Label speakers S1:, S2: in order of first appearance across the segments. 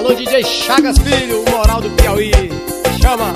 S1: Alô, DJ Chagas Filho, o moral do Piauí. Chama!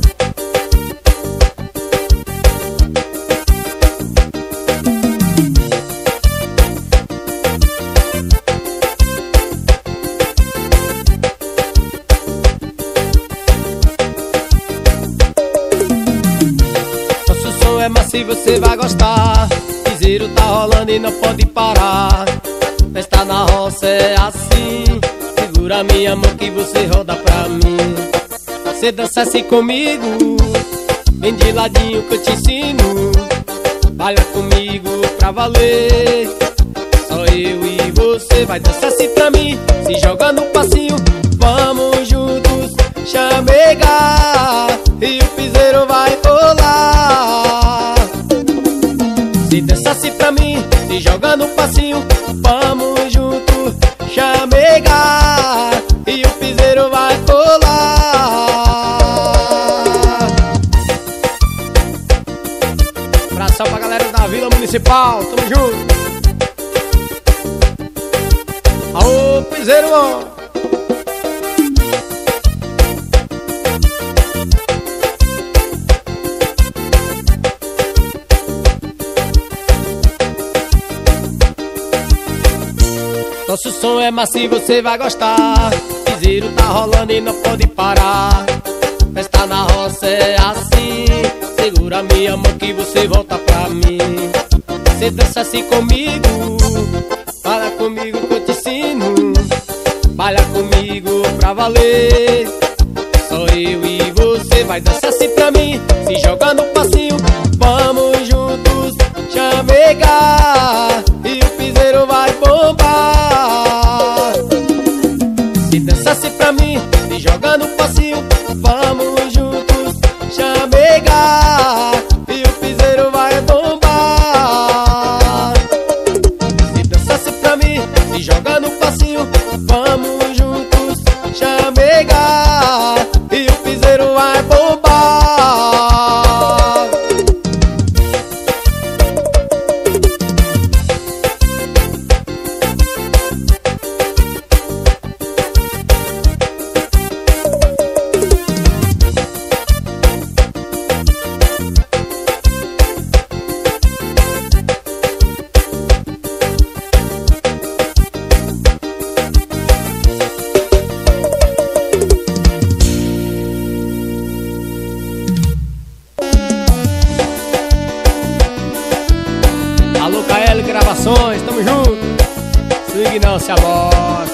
S2: Nosso som é macio, você vai gostar. Piseiro tá rolando e não pode parar. Festa na roça é assim. Segura minha mão que você roda pra mim. Você dança assim comigo, vem de ladinho que eu te ensino. Baila comigo pra valer. Só eu e você vai dançar assim pra mim. Se joga no passinho, vamos juntos chamegar. E o piseiro vai rolar. Se dança assim pra mim, se joga no passinho, vamos juntos chamegar. E o piseiro vai rolar.
S1: Abração pra galera da Vila Municipal, tamo junto. Aô, piseiro, ó.
S2: Nosso som é macio, você vai gostar. Piseiro tá rolando e não pode parar. Festa na roça é assim. Segura minha mão que você volta pra mim. Você dança assim comigo, fala comigo que eu te ensino. Baila comigo pra valer. Só eu e você vai dançar assim pra mim. Se joga no passinho, vamos juntos chamegar. E o piseiro vai bombar. Se dança assim pra mim, se joga no passinho, vamos juntos chamegar. E o piseiro vai bombar. Se dança assim pra mim, se joga no passinho, vamos juntos chamegar. E o piseiro vai bombar.
S1: Alô, KL Gravações, tamo junto. Swing não se amostra.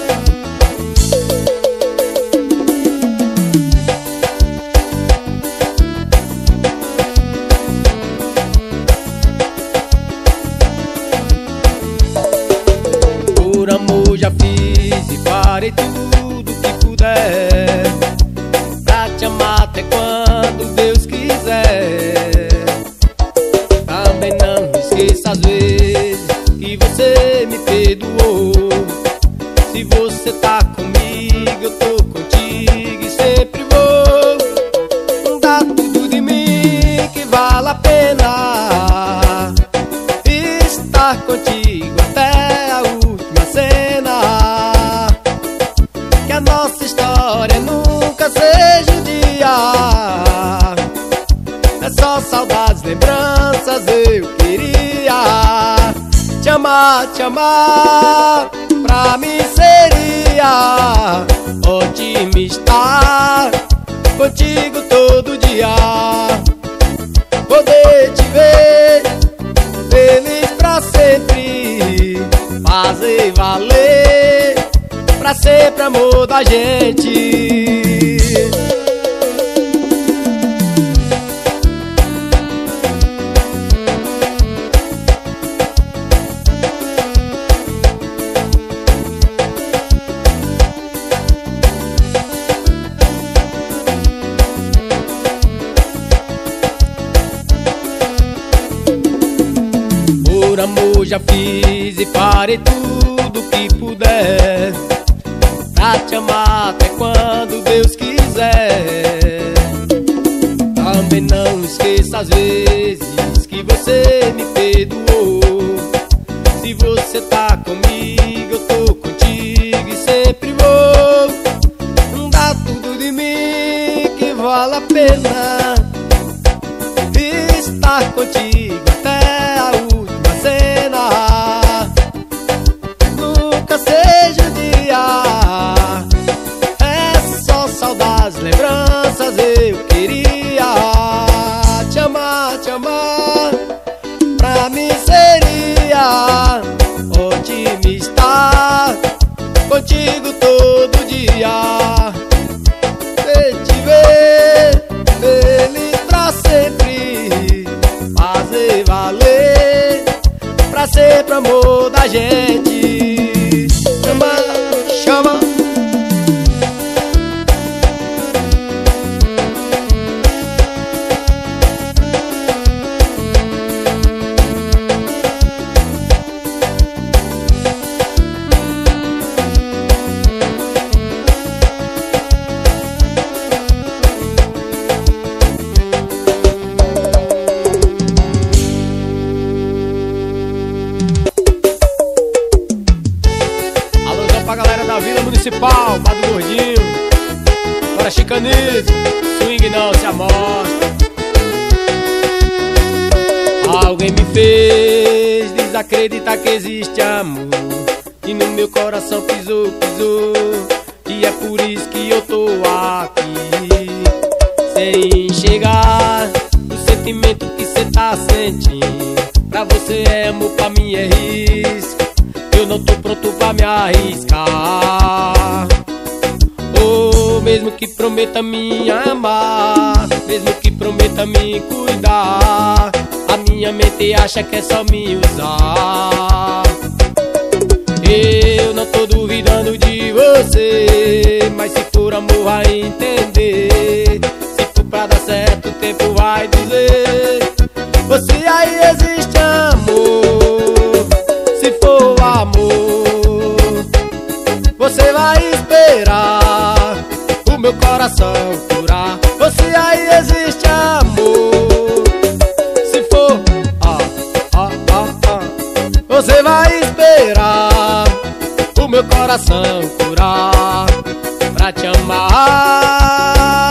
S2: Por amor já fiz e farei tudo que puder pra te amar até quando Deus quiser. Também não esqueça às vezes que você me perdoou. Se você tá comigo, eu tô contigo e sempre vou dar tudo de mim que vale a pena estar contigo até a última cena. Que a nossa história nunca seja um dia. É só saudades, lembranças, eu queria te amar, te amar. Pra mim seria ótimo estar contigo todo dia. Poder te ver feliz pra sempre, fazer valer pra sempre amor da gente. Por amor já fiz e farei tudo que puder pra te amar até quando Deus quiser. Também não esqueça às vezes que você me perdoou. Se você tá comigo, eu tô contigo e sempre vou pena estar contigo até a última cena. Nunca seja o dia, é só saudades, lembranças. Eu queria te amar, pra mim seria ótimo estar contigo todo dia. Te ver feliz pra sempre, fazer valer pra sempre o amor da gente. Chama, chama.
S1: Pra galera da Vila Municipal, Mato Gordinho, para chicanismo, swing não se amostra. Alguém me fez desacreditar que existe amor, e no meu coração pisou, e é por isso que eu tô aqui, sem enxergar o sentimento que cê tá sentindo. Pra você é amor, pra mim é risco. Eu não tô pronto pra me arriscar. Oh, mesmo que prometa me amar, mesmo que prometa me cuidar, a minha mente acha que é só me usar. Eu não tô duvidando de você, mas se for amor vai entender. Se for pra dar certo o tempo vai dizer. Você aí existe amor. Se for amor, você vai esperar o meu coração curar. Você aí existe amor. Se for você vai esperar o meu coração curar pra te amar.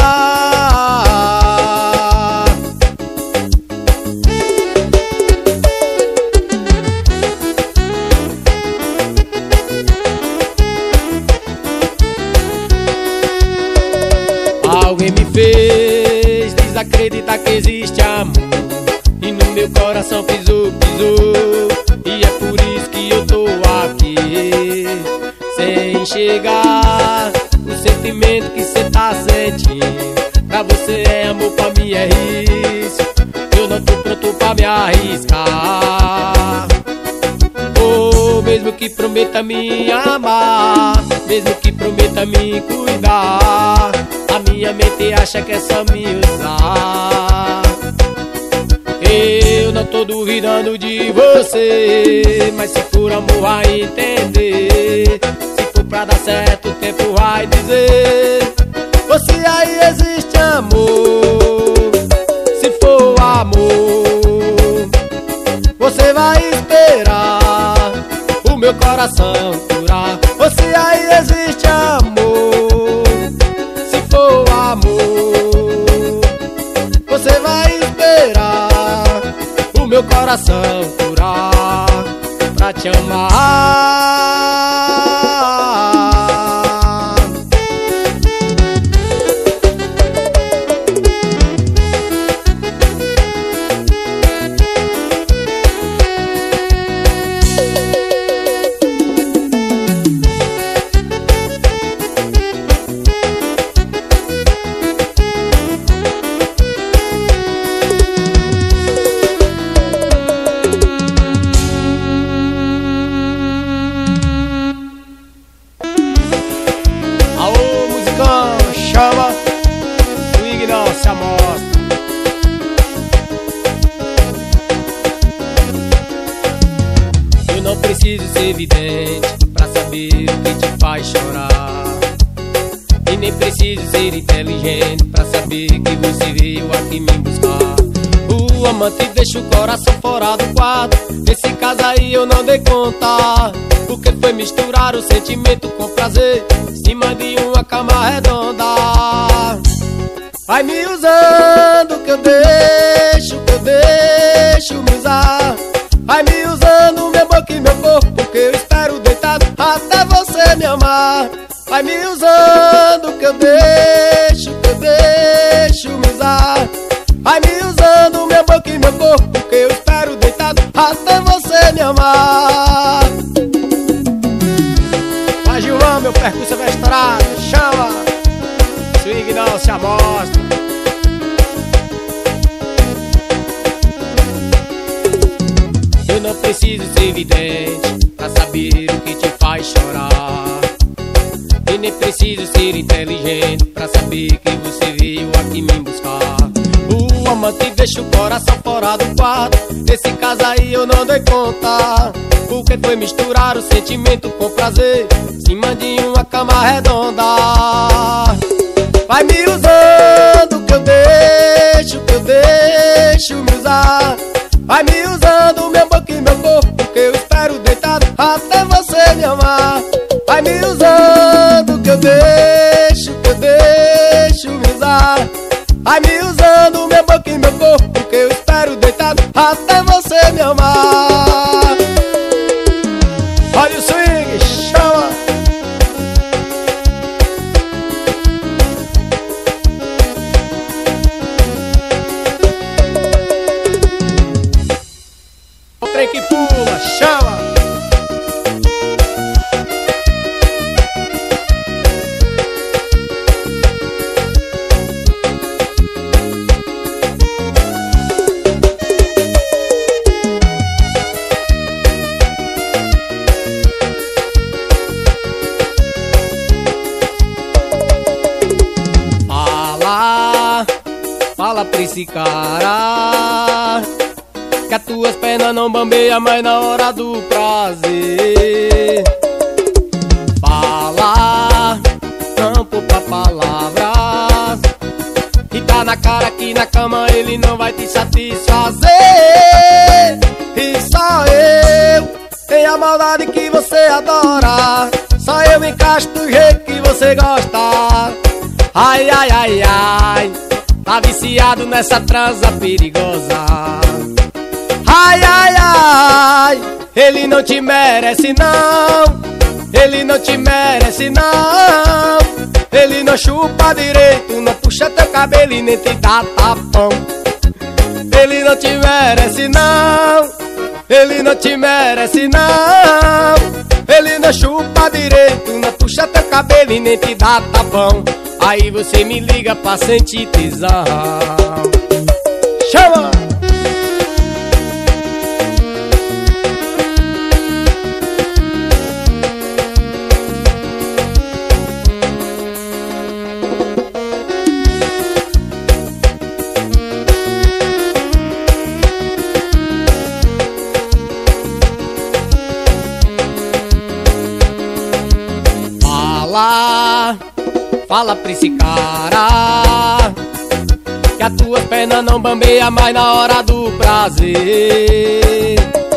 S1: Alguém me fez desacreditar que existe amor, e no meu coração pisou, e é por isso que eu tô aqui, sem enxergar o sentimento que cê tá sentindo. Pra você é amor, pra mim é risco. Eu não tô pronto pra me arriscar. Oh, mesmo que prometa me amar, mesmo que prometa me cuidar, a minha mente acha que é só me usar. Eu não tô duvidando de você, mas se for amor vai entender. Se for pra dar certo o tempo vai dizer. Você aí existe amor. Se for amor, você vai esperar o meu coração curar. Você aí existe amor. Se for amor, você vai esperar o meu coração curar pra te amar. Chama, swing não se amostra. Eu não preciso ser evidente pra saber o que te faz chorar, e nem preciso ser inteligente pra saber que você veio aqui me buscar. O amante deixa o coração fora do quadro. Nesse caso aí eu não dei conta, porque foi misturar o sentimento com prazer em cima de uma cama redonda. Vai me usando que eu deixo me usar. Vai me usando minha boca e meu corpo, que eu espero deitado até você me amar. Vai me usando que eu deixo me usar. Vai me usando minha boca e meu corpo, que eu espero deitado até você me amar. Vai, Gilvão, meu percurso vai estourar, chama. Swing não se amostra. Eu não preciso ser vidente pra saber o que te faz chorar. E nem preciso ser inteligente pra saber que você veio aqui me buscar. O amante deixa o coração fora do quarto. Nesse caso aí eu não dei conta, porque foi misturar o sentimento com prazer em cima de uma cama redonda. Vai me usando que eu deixo me usar. Vai me usando minha boca e meu corpo, que eu espero deitado até você me amar. Vai me usando que eu deixo me usar. Vai me usando minha boca e meu corpo, que eu espero deitado até você me amar. Olha o swing, chama. O trem que pula, chama. Fala pra esse cara que as tuas pernas não bambeiam mais na hora do prazer. Fala, não poupa palavras, e tá na cara que na cama ele não vai te satisfazer. E só eu tenho a maldade que você adora, só eu encaixo do jeito que você gosta. Ai, ai, ai, ai, tá viciado nessa transa perigosa. Ai, ai, ai, ele não te merece não, ele não te merece não. Ele não chupa direito, não puxa teu cabelo e nem te dá tapão. Ele não te merece não, ele não te merece não. Ele não chupa direito, não puxa teu cabelo e nem te dá tapão. Aí você me liga pra sentir tesão. Chama! Fala pra esse cara que as tuas pernas não bambeiam mais na hora do prazer.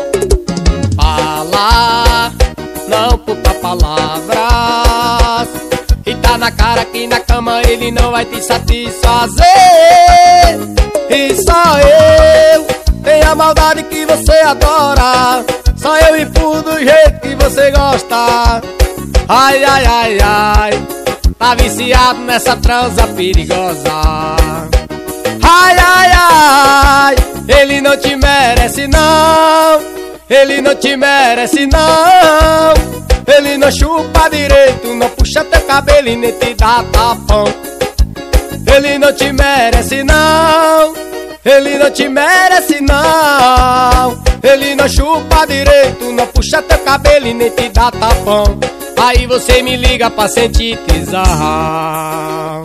S1: Fala, não poupa palavras, e tá na cara que na cama ele não vai te satisfazer. E só eu tenho a maldade que você adora, só eu empurro do jeito que você gosta. Ai, ai, ai, ai, tá viciado nessa transa perigosa. Ai, ai, ai, ele não te merece não, ele não te merece não. Ele não chupa direito, não puxa teu cabelo e nem te dá tapão. Ele não te merece não, ele não te merece não. Ele não chupa direito, não puxa teu cabelo e nem te dá tapão. Aí você me liga pra sentir tesão.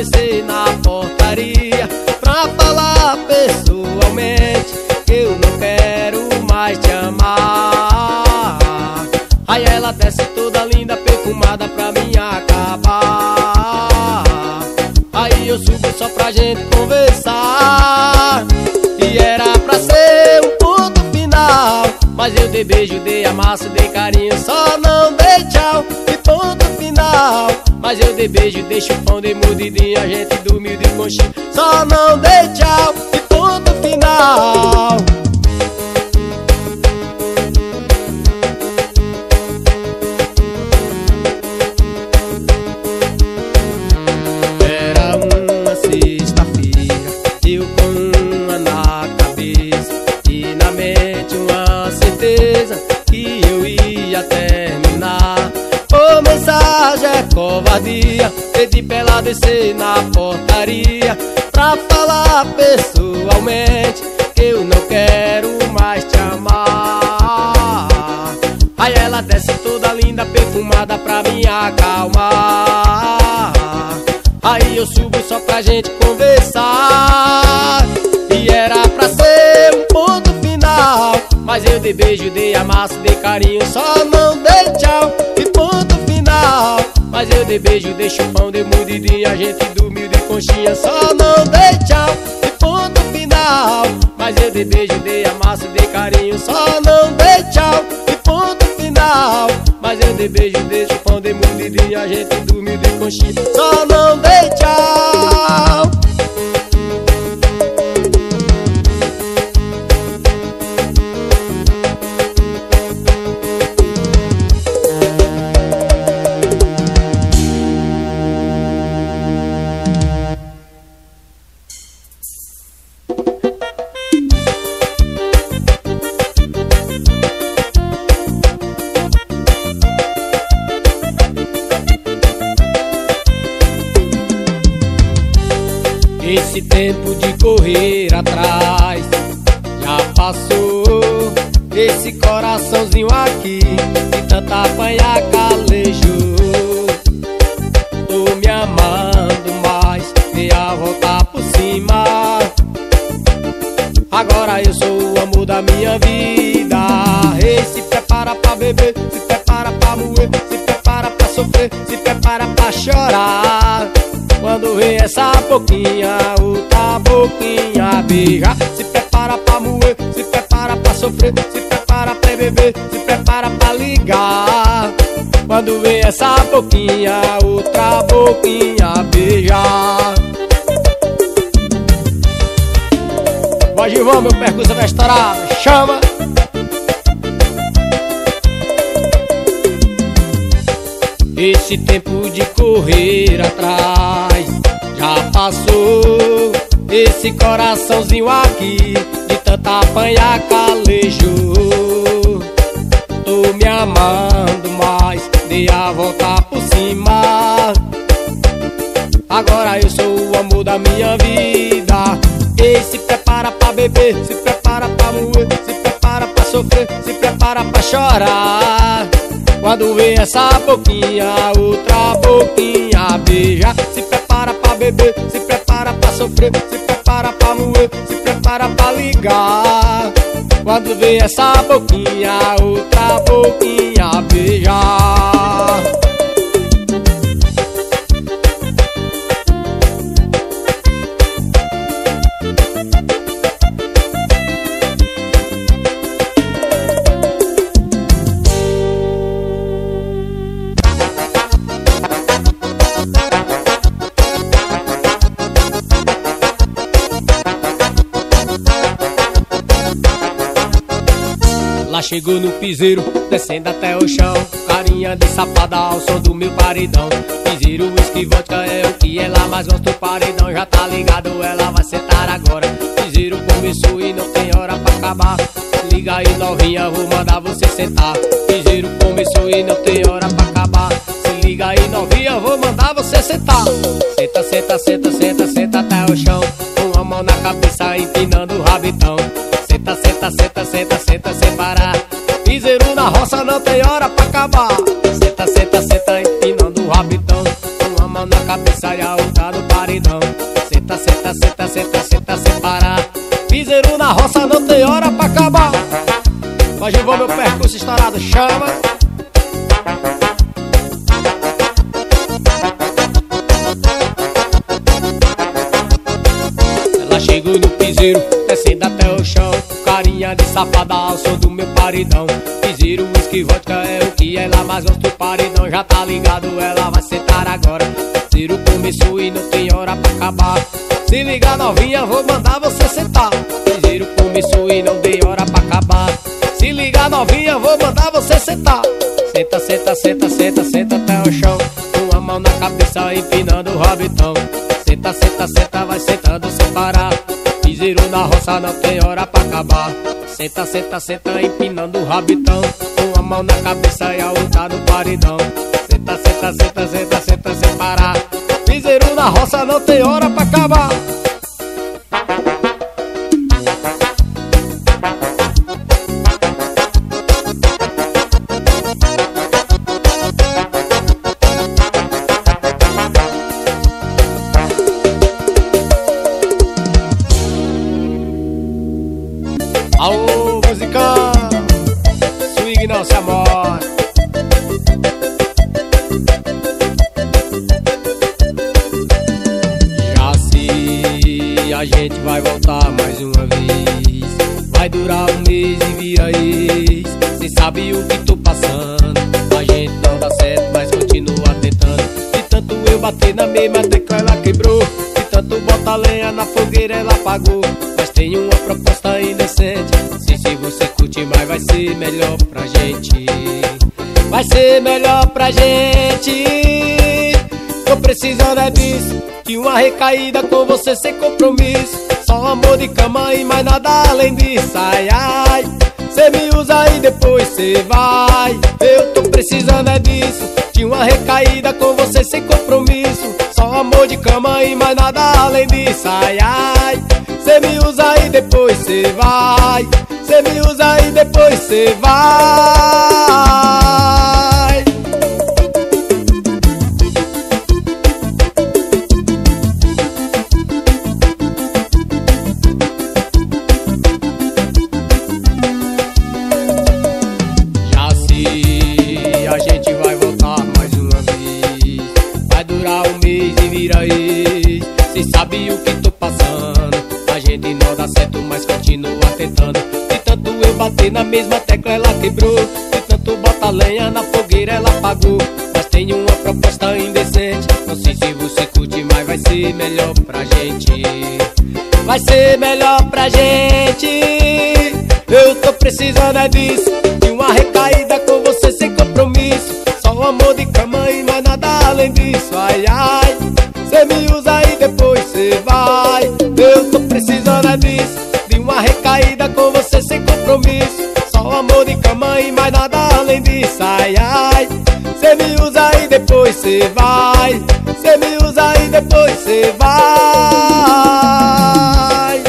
S2: descer na portaria pra falar pessoalmente que eu não quero mais te amar. Aí ela desce toda linda, perfumada pra mim acabar. Aí eu subo só pra gente conversar, e era pra ser um ponto final, mas eu dei beijo, dei amasso, dei carinho, só não dei tchau. E ponto final, mas eu dei beijo, dei chupão, dei mordidinha, a gente dormiu de conchinha, só não dei tchau. E ponto final. Era uma sexta-feira, eu com uma na cabeça e na mente uma certeza que eu ia terminar. Ô, mensagem é covardia, pedi pra ela descer na portaria pra falar pessoalmente que eu não quero mais te amar. Aí ela desce toda linda, perfumada pra me acalmar. Aí eu subo só pra gente conversar, e era pra ser um ponto final, mas eu dei beijo, dei amasso, dei carinho, só não dei tchau. E ponto final, mas eu dei beijo, dei chupão, dei mordidinha, a gente dormiu de conchinha, só não dei tchau. E ponto final, mas eu dei beijo, dei amasso, dei carinho, só não dei tchau. E ponto final, mas eu dei beijo, dei chupão, dei mordidinha, a gente dormiu de conchinha, só não dei tchau. Esse tempo de correr atrás já passou. Esse coraçãozinho aqui de tanta apanhar calejou. Tô me amando mais, dei a volta por cima. Agora eu sou o amor da minha vida. Ei, se prepara pra beber, se prepara pra moer, se prepara pra sofrer, se prepara pra chorar. Quando vem essa boquinha, outra boquinha beijar. Se prepara pra moer, se prepara pra sofrer, se prepara pra beber, se prepara pra ligar. Quando vem essa boquinha, outra boquinha beijar. Vai, Gilvão, meu percurso vai estourar, chama! Esse tempo de correr atrás já passou. Esse coraçãozinho aqui de tanta apanhar calejou. Tô me amando mais, dei a volta por cima. Agora eu sou o amor da minha vida. Ei, se prepara pra beber, se prepara pra moer, se prepara pra sofrer, se prepara pra chorar. Quando vem essa boquinha, outra boquinha beija. Se prepara pra beber, se prepara pra sofrer, se prepara pra moer, se prepara pra ligar. Quando vem essa boquinha, outra boquinha beija. Lá chegou no piseiro, descendo até o chão, carinha de safada ao som do meu paredão. Piseiro, whisky, vodka é o que ela mais gosta. O paredão já tá ligado, ela vai sentar agora. Piseiro começou e não tem hora pra acabar. Liga aí novinha, vou mandar você sentar. Piseiro começou e não tem hora pra acabar. Se liga aí novinha, vou mandar você sentar. Senta, senta, senta, senta, senta até o chão, com a mão na cabeça empinando o rabetão. Senta, senta, senta, senta, senta sem parar. Piseiro na roça não tem hora pra acabar. Senta, senta, senta empinando o rabetão, com a mão na cabeça e a outra no paredão.
S1: roça não tem hora pra acabar. Hoje eu vou meu percurso estourado, chama. Ela chegou no piseiro, descendo até o chão, carinha de safada ao som do meu paredão. Piseiro, whisky, vodka é o que ela mais gosta. O paredão já tá ligado, ela vai sentar agora. Piseiro começou e não tem hora pra acabar. Se ligar novinha, vou mandar você sentar. Piseiro começou e não tem hora pra acabar. Se ligar novinha, vou mandar você sentar. Senta, senta, senta, senta, senta até o chão, com a mão na cabeça empinando o rabitão. Senta, senta, senta, vai sentando sem parar. Piseiro na roça não tem hora pra acabar. Senta, senta, senta, empinando o rabitão, com a mão na cabeça e a outra no paredão. Senta, senta, senta, senta, senta sem parar. Piseiro na roça não tem hora pra acabar. Alô, musicão, swing não se amora. Já se a gente vai voltar mais uma vez, vai durar um mês e vira ex. Cê sabe o que tô passando, a gente não dá certo, mas continua tentando. De tanto eu bater na mesma tecla ela quebrou, de tanto botar lenha na fogueira ela apagou. Mas tem uma proposta indecente, se você curte mais vai ser melhor pra gente. Vai ser melhor pra gente. Tô precisando é disso, de uma recaída com você sem compromisso. Só amor de cama e mais nada além disso. Ai, ai, cê me usa e depois cê vai. Eu tô precisando é disso, de uma recaída com você sem compromisso. Só amor de cama e mais nada além disso. Ai, ai, cê me usa e depois cê vai. Cê me usa e depois cê vai. Já se a gente vai voltar mais uma vez, vai durar um mês e vira ex. Cê sabe o que tô passando, a gente não dá certo, mas continua tentando. De tanto eu bater na mesma tecla ela quebrou, de tanto botar lenha na fogueira ela apagou. Mas tem uma proposta indecente, não sei se você curte, mas vai ser melhor pra gente. Vai ser melhor pra gente. Eu tô precisando é disso, de uma recaída com você sem compromisso. Só amor de cama e mais nada além disso. Ai, ai, cê me usa e depois cê vai. Eu tô precisando é disso, de uma recaída com você sem compromisso. Só amor de cama e mais nada além disso. Ai, ai, cê me usa e depois cê vai. Cê me usa e depois cê vai.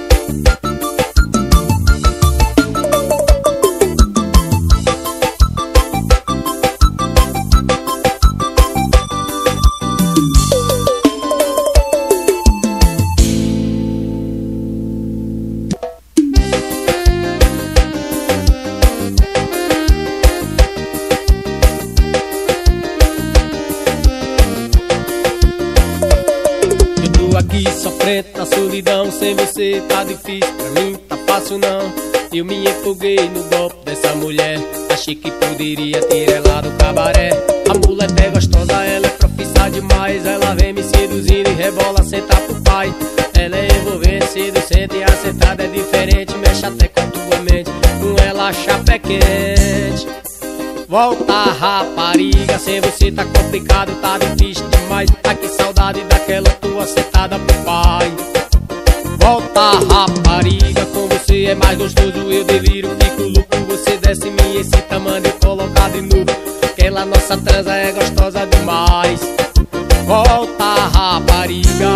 S1: Aqui sofrendo na solidão, sem você tá difícil, pra mim tá fácil não. Eu me empolguei no golpe dessa mulher, achei que poderia ter ela do cabaré. A mulher é gostosa, ela é profissa demais, ela vem me seduzindo e rebola, senta pro pai. Ela é envolvente, seducente e a sentada é diferente, mexe até com a tua mente, com ela a chapa é quente. Volta rapariga, sem você tá complicado, tá difícil demais. Tá que saudade daquela tua sentada pro pai. Volta rapariga, com você é mais gostoso, eu deliro, fico louco. Você desce, me excita, manda eu colocar de novo. Aquela nossa transa é gostosa demais. Volta rapariga.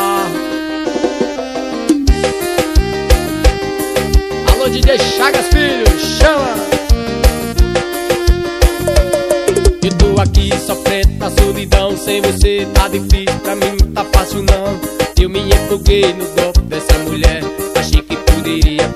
S1: Alô DJ Chagas Filho, chama! Eu tô aqui sofrendo na solidão, sem você tá difícil, pra mim não tá fácil não. Eu me empolguei no golpe dessa mulher, achei que poderia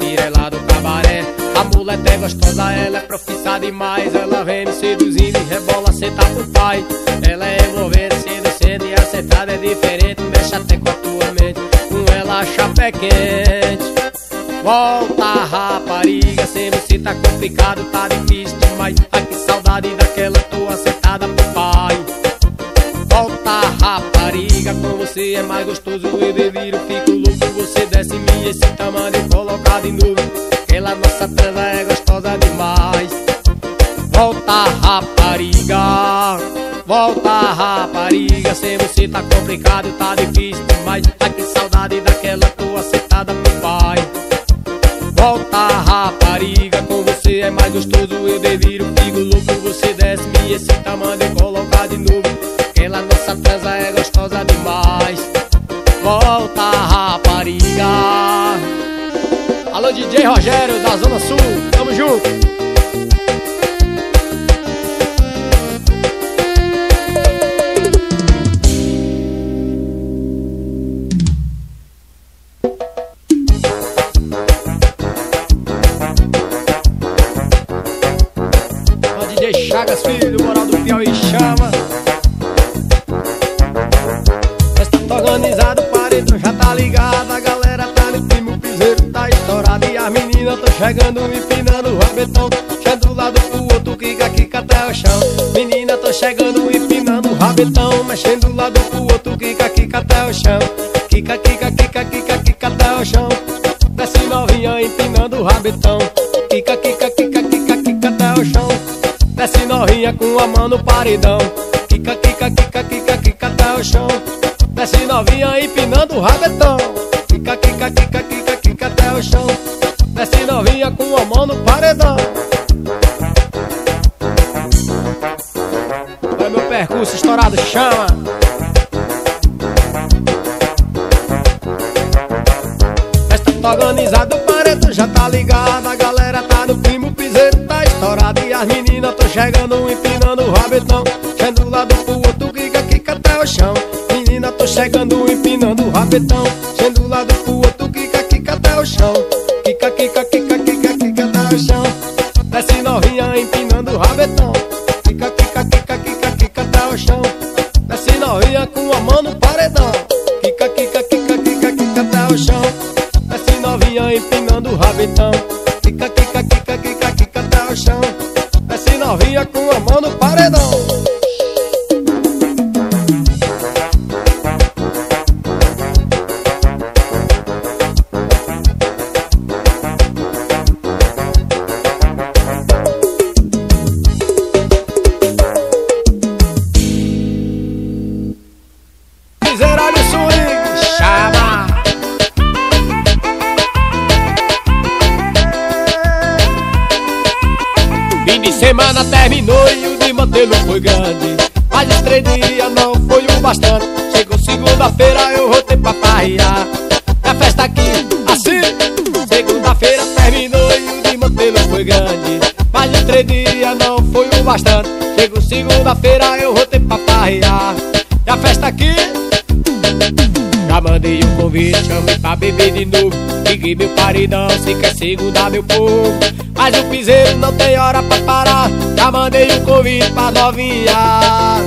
S1: muleta é gostosa, ela é profissa demais. Ela vem me seduzindo e rebola, senta pro pai. Ela é envolvente, sendo e acertada é diferente. Mexe até com a tua mente, com ela a chapa é quente. Volta rapariga, sem você tá complicado, tá difícil demais. Ai que saudade daquela tua sentada pro pai. Volta rapariga, com você é mais gostoso, eu deliro, fico louco. Você desce em mim, esse tamanho colocado de novo. Aquela nossa transa é gostosa demais. Volta rapariga, volta rapariga, sem você tá complicado, tá difícil demais. Ai que saudade daquela tua sentada pro pai. Volta rapariga, com você é mais gostoso, eu deliro, fico louco. Você desce-me esse tamanho e colocar de novo. Aquela nossa transa é gostosa demais. Volta rapariga. Alô DJ Rogério da Zona Sul, tamo junto. Chagas, filho do Moral do Piauí, chama. Festa tá organizada, o paredão já tá ligado. A galera tá no clima, o piseiro tá estourado. E as meninas tão chegando, empinando o rabetão. Chegando do lado pro outro, quica até o chão. Menina tão chegando, empinando o rabetão. Mexendo do lado pro outro, quica até o chão. Quica até o chão. Desce novinha, empinando o rabetão. Quica até o chão. Desce novinha com a mão no paredão. Quica até o chão. Desce novinha empinando o rabetão. Quica até o chão. Desce novinha com a mão no paredão. É meu percurso estourado, chama. Festa tá organizada, o paredão já tá ligado. A galera tá no clima, o piseiro tá estourado. E as meninas tão chegando, empinando o rabetão. Chegando do lado pro outro, quica até o chão. Menina tão chegando, empinando o rabetão. Chegando do lado pro outro, quica até o chão. Quica até o chão. Desce novinha, empinando o rabetão. Quica até o chão. Desce novinha com a mão no paredão. Quica até o chão. Desce novinha, empinando o rabetão. Quica até o chão. Desce novinha com a mão no paredão. Miserável swing, chama. Fim de semana terminou e o de mantê-lo foi grande. Mas os 3 dias não foi o bastante. Chegou segunda-feira, eu voltei pra farrear. A festa aqui, assim. Segunda-feira terminou e o de mantê-lo foi grande. Mas os 3 dias não foi o bastante. Chegou segunda-feira, eu voltei pra farrear. E a festa aqui, já mandei um convite, chamei pra beber de novo. Liguei meu paredão, se quer segundar meu povo. Mas o piseiro não tem hora pra parar. Já mandei um convite pra novinha.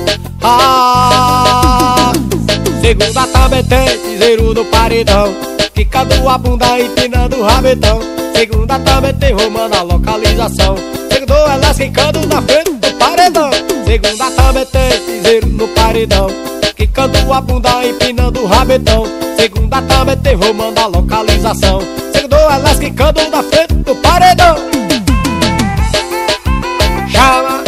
S1: Segunda também tem piseiro no paredão. Quicando a bunda, empinando o rabetão. Segunda também tem Roma na localização. Segunda elas quicando na frente do paredão. Segunda também tem piseiro no paredão. Quicando a bunda, empinando o rabetão. Segunda também tem Roma na localização. Segunda elas quicando na frente do paredão. Chama.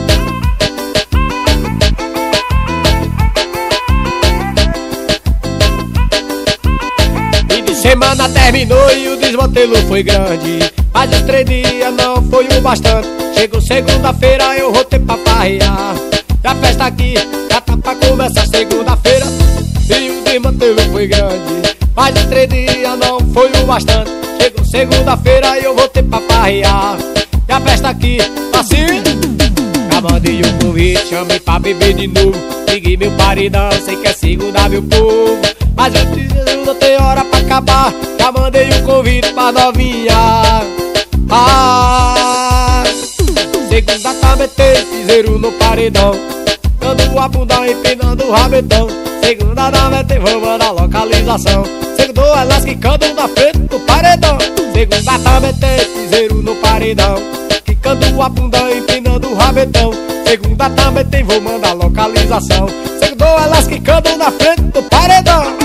S1: Fim de semana terminou e o desmantelo foi grande. Mas os 3 dias não foi o bastante. Chegou segunda-feira, eu voltei pra farrear. E a festa aqui já tá pra começar segunda-feira. E o desmantelo foi grande. Mas os 3 dias não foi o bastante. Chegou segunda-feira e eu voltei pra farrear. E a festa aqui, assim. Já mandei um convite, chamei pra beber de novo. Liguei meu paredão, sei que é segunda meu povo. Mas eu não tem hora pra acabar. Já mandei um convite pra novinha. Segunda também tem piseiro no paredão, dando a bunda empinando o rabetão. Segunda também tem, vou mandar localização. Segundou elas quicando na frente do paredão. Segunda também tem piseiro no paredão, quicando a bunda empinando o rabetão. Segunda também tem, vou mandar localização. Segundou elas quicando na frente do paredão.